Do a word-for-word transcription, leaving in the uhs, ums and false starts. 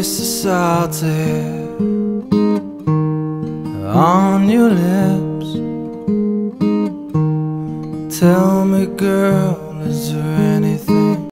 taste the salty on your lips. Tell me, girl, is there